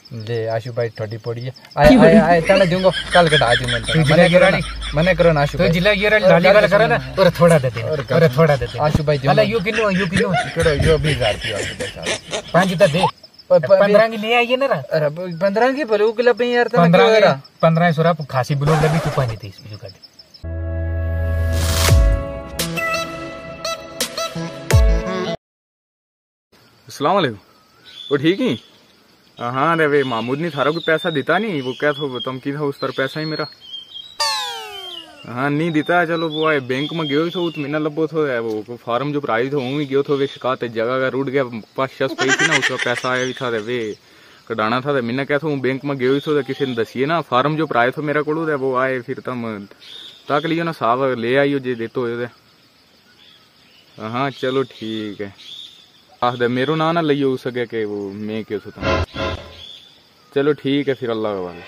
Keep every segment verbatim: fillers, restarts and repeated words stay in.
ले आशु भाई थोड़ी पड़ी है आए आए आए तने दूंगा कल कटा दूं मैं मने करो ना मने करो ना आशु तो जिला गिरा लाली वाला करे ना और थोड़ा दे दे और थोड़ा दे दे आशु भाई अला यू किलो यू किलो करो यो बीस हजार रुपया आशु भाई पांच दे दे पंद्रह की ले आइए ना अरे पंद्रह की भले उकला पे यार तने पंद्रह पंद्रह सौ रुपया खासी ब्लॉग लगी तू पानी तीस बिजू का अस्सलाम वालेकुम। वो ठीक ही हाँ रे वे महमूद ने थारा को पैसा देता नहीं वो क्या था तुम की था उस पर पैसा ही मेरा हाँ नहीं देता चलो वो आए बैंक में गयो तो मैंने लबो थो वो फार्म जो भराई थो वहीं गयो थो वे शिकायत जगह का रूट गया पाँच छस पई थी ना उसका पैसा आया भी था रे वे कटाना था मैंने क्या था बैंक में गयो तो किसी ने दसिए ना फार्म जो भराए थो मेरा को वो आए फिर तुम तक लियो ना साहब ले आइयो जे देतो हाँ चलो ठीक है आह दे मेरो ना ना लियो सके के वो मैं क्यों सोता चलो ठीक है फिर अल्लाह का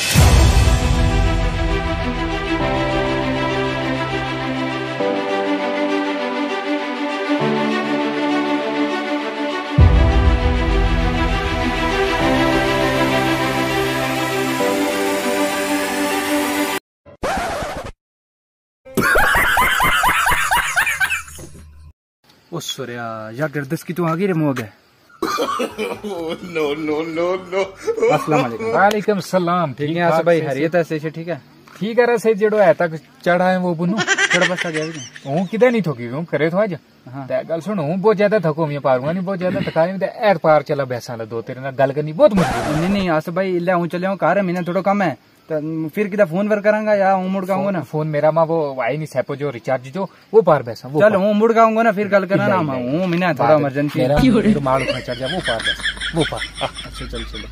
ओ सोरिया या गर्दस की तू आ गई रे मुंह गए नो नो नो नो अस्सलाम वालेकुम वालेकुम सलाम ठीक है आशु भाई हरियत ऐसे से ठीक है ठीक है रसे जेडो है तक चढ़ा है वो बुनु चढ़ बस आ गया हूं किदे नहीं थोकी हूं करे तो आज ते गल सुन हूं बहुत ज्यादा थको मैं पारूंगा नहीं बहुत ज्यादा थकाई में ऐड पार चला बैसा ला दो तेरे ना गल करनी बहुत मुश्किल नहीं नहीं आशु भाई ले हूं चले हूं कार है मैंने थोड़ा कम है फिर किदा फोन वर करांगा या हूं मुड़ गाऊंगा ना फोन मेरा मां वो आई नहीं सेपो जो रिचार्ज जो वो पार बैसा वो चल हूं मुड़ गाऊंगा ना फिर कल करना ना हूं मैंने थोड़ा इमरजेंसी है तो माल उठा चढ़ जा वो पार बैसा वो पार अच्छा चल चलो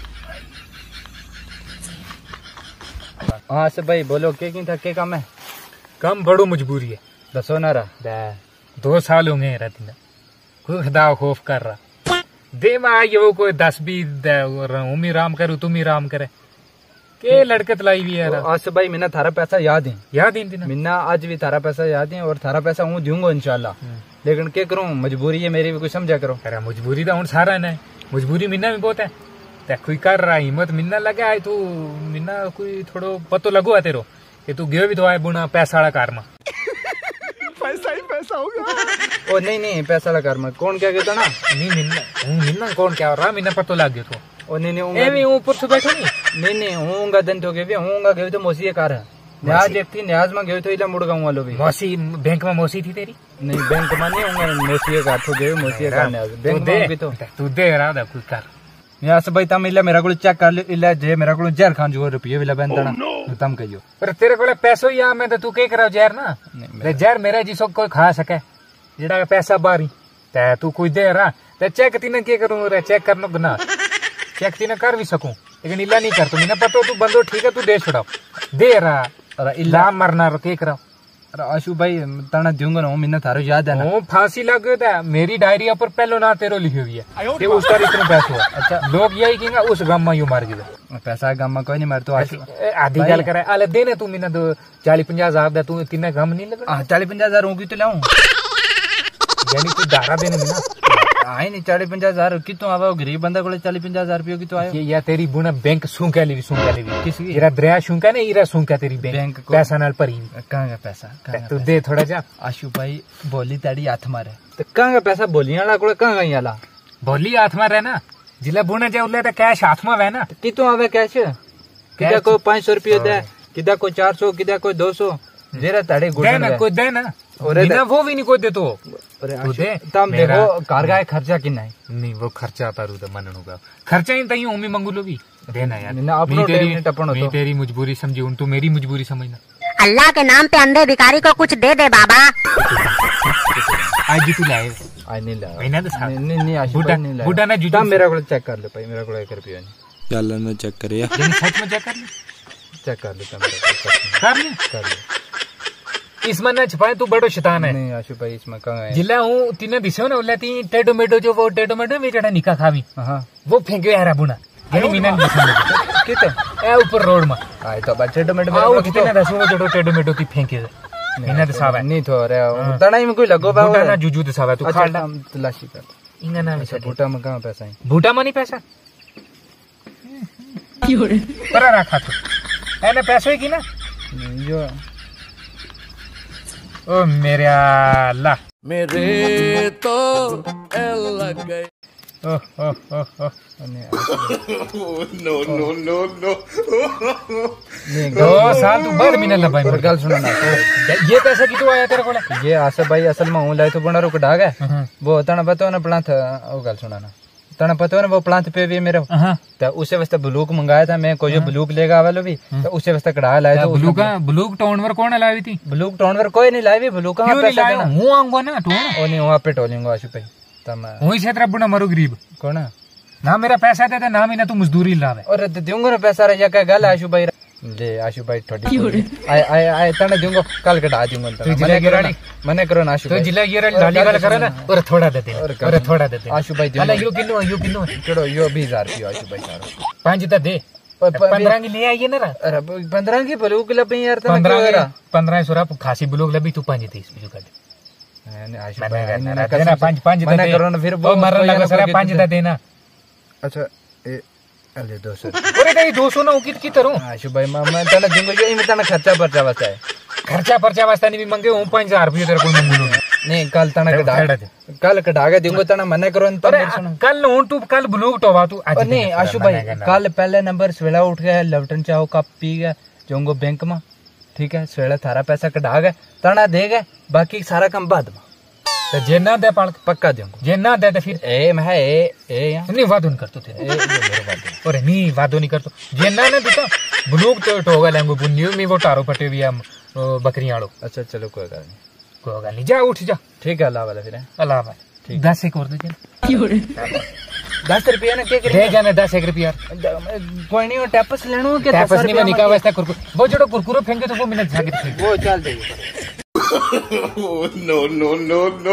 हाँ सब भाई बोलो के की था के काम है कम बड़ो मजबूरी है दसो ना रहा दो साल होंगे रहती ना कोई खुदा खौफ कर रहा दे मैं ये कोई दस भी उमी राम करूँ तुम ही राम करे के लड़कत लाई भी यार आज भाई मैंने थारा पैसा याद है याद है मैंने आज भी थारा पैसा याद है और थारा पैसा हूँ दूंगा इंशाल्लाह लेकिन क्या करूँ मजबूरी है मेरी भी कुछ समझा करो अरे मजबूरी तो हूँ सारा ना मजबूरी मिलना भी बहुत है कोई कर रहा हिम्मत मिलना लगा है तू मिलना कोई थोड़ो पतो लगो है तेरो कि तू गयो भी तो आए बुना पैसा वाला कार में पैसा ही पैसा होगा ओ नहीं नहीं पैसा वाला कार में कौन क्या कहता ना नहीं मिलना हूँ मिलना कौन क्या हो रहा मिलना पतो लग गयो तो ओ नहीं नहीं ए मैं ऊपर से बैठो नहीं नहीं नहीं हूँगा दिन तो गए हूँगा गए तो मौसी कार है न्याज एक थी न्याज में गए तो इला मुड़ गाँव वालों भी मौसी बैंक में मौसी थी तेरी नहीं बैंक में नहीं हूँगा मौसी कार तो गए मौसी कार न्याज बैंक में भी तो तू दे रहा था कोई कर यहाँ से भाई तम इला मेरा को चेक कर लो इला जे मेरा को जहर खान जो रुपये विला बंदना तम कहियो पर तेरे को पैसो या मैं तो तू के कराओ जहर ना जहर मेरा जिसो कोई खा सके जेड़ा पैसा बारी ते तू कोई दे रहा ते चेक तीने के करूं रे चेक करनो गुना चेक तीने कर भी सकूं लेकिन इला नहीं कर तू मैंने पतो तू बंदो ठीक है तू दे छड़ाओ दे रहा अरे इला मरना के कराओ अरे आशु भाई तना दूंगा ना मैंने थारो याद है ना वो फांसी लग गया मेरी डायरी पर पहलो ना तेरो लिखी हुई है कि उसका इतना पैसा हुआ अच्छा लोग यही कहेंगे उस गम में यू मार गया पैसा गम में कोई नहीं मार तो आशु आधी गल करे अले देने तू मैंने तो चालीस पंजा हजार दे तू तीन गम नहीं लगा चालीस पंजा हजार होगी तो लाऊं यानी तू दारा देने में ना आए नहीं चालीस पंजा हजार कितों आवा गरीब बंदा को चालीस पंजा हजार रुपये की तो आयो या तेरी बुना बैंक सूंका ली सूंका ली किसी इरा दरिया सूंका ने इरा सूंका तेरी बैंक पैसा नाल भरी कहां का पैसा तू दे थोड़ा जा आशु भाई बोली ताड़ी हाथ मारे तो कहां का पैसा बोलियां वाला को कहां गई वाला बोली हाथ में रहना जिला बुना जा उले तो कैश हाथ में है ना कितों आवे कैश किदा को पाँच सौ रुपये दे किदा को चार सौ किदा को दो सौ जेरा ताड़े गुडन ना कोई दे ना और ना वो भी नहीं कोई दे तो तू दे तम देखो कार का खर्चा कितना है नहीं वो खर्चा तारू तो मनन होगा खर्चा ही तई उम्मी मंगू लो भी देना यार ना अपनो तेरी टपण मैं तेरी मजबूरी समझी उन तू मेरी मजबूरी समझना अल्लाह के नाम पे अंधे भिखारी को कुछ दे दे बाबा आज जी तू लाए आज नहीं लाया मैंने तो साहब नहीं नहीं आशु भाई नहीं लाया बुढ़ा ना जुटा मेरा को चेक कर ले भाई मेरा को एक रुपया नहीं चल ना चेक करे सच में चेक कर ले चेक कर लेता मेरा कर ले कर ले इसमें ना छुपाए तू बड़ो शैतान है नहीं आशु भाई इसमें कहां है जिला हूं तीने दिसो ना उल्ला ती टेडोमेटो जो वो टेडोमेटो में जड़ा निका खावी हां वो फेंके यार बुना यानी मीना दिसो किते ए ऊपर रोड में आए तो बच्चे टेडोमेटो में कितने दसो जड़ो टेडोमेटो की फेंके मीना तो सावा नहीं तो रे तणाई में कोई लगो बा ना जुजू तो सावा तू खा तलाशी कर इंगा ना बूटा में कहां पैसा है बूटा में नहीं पैसा पर रखा तू एने पैसे की ना यो ओ मेरे अल्लाह मेरे तो एल लग गए। Oh oh oh oh no no no no दो साल तू बाद मिलने लगा भाई गल सुनो ना ये पैसा की तो आया तेरे को ये आसफ भाई असल में हूँ लाए तो बना रुक डाग है वो तना पता ना प्लांट वो गल सुना ना तना पता ना वो प्लांट पे भी मेरे तो उसे वास्ते ब्लूक मंगाया था मैं कोई ब्लूक लेगा वालों भी तो उसे वास्ते कड़ा लाया तो ब्लूक ब्लूक टाउन पर कौन लाई थी ब्लूक टाउन पर कोई नहीं लाई ब्लूक क्यों नहीं लाया हूं आऊंगा ना टाउन ओ नहीं वहां पे टोलेंगे आशु भाई तम वहीं से तेरा बुना मरो गरीब कौन ना मेरा पैसा दे दे ना ही ना तू मजदूरी लावे और दूंगा ना पैसा रहा क्या गल आशु भाई ले आशु भाई थोड़ी आए आए आए तने दूंगा कल कटा दूंगा तू जिला गिरानी मने करो ना आशु तो जिला गिरानी डाली वाला करे ना और थोड़ा देते और थोड़ा देते आशु भाई अला यो किलो यो किलो चलो यो बीस हजार रुपया आशु भाई सारा पांच ता दे पंद्रह की ले आइए ना अरे पंद्रह की ब्लूक लबी यार पंद्रह पंद्रह सौ रुपया खासी ब्लूक लबी तू पांच तीस बिजू का देना पांच पांच मना करो ना फिर वो मरने लगा सारा पांच ता देना अच्छा ए अले दो सौ अरे नहीं दो सौ ना उकित की तरह आशु भाई मैं तने दूंगा यो इमे तने खर्चा परचा वास्ता है खर्चा परचा वास्ता नहीं भी मंगे हूं पांच हजार रुपया तेरे को मंगू नहीं कल तने कटा कल कटा के दूंगा तने मना करो ना कल हूं तू कल ब्लूक टोवा तू नहीं आशु भाई कल पहले नंबर सवेला उठ गया लेफ्टन चाहो कप पी गया जाऊंगा बैंक में ठीक है सवेला थारा पैसा कटा गया तना दे गए बाकी सारा काम बाद में तो जे ना दे पाल पक्का दूंगा जे ना दे तो फिर ए मैं ए ए नहीं वादो नहीं करतो तेरे अरे नहीं वादो नहीं करतो जे ना ना देता ब्लूक तो टोगा लेंगो बुन्नियो में वो टारो पटे हुए हम बकरियां आड़ो अच्छा चलो कोई गल नहीं कोई गल नहीं जा उठ जा ठीक है अल्लाह वाला फिर अल्लाह भाई दस एक और दे दस रुपया ना क्या दे जाने दस एक रुपया कोई नहीं वो टैपस लेनो के टैपस नहीं मैं निकाह वास्ता कुरकुर वो जो कुरकुरो फेंके तो वो मिनट जाके फेंक वो चल देगी no no no no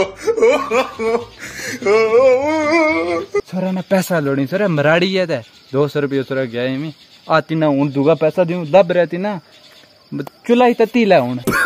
sir ना पैसा लोड़ी सर मराड़ी है ते दो सौ रुपये सर गया में आती ना हूं दूगा पैसा दूं दब रहती ना चुला ही तती ला हूं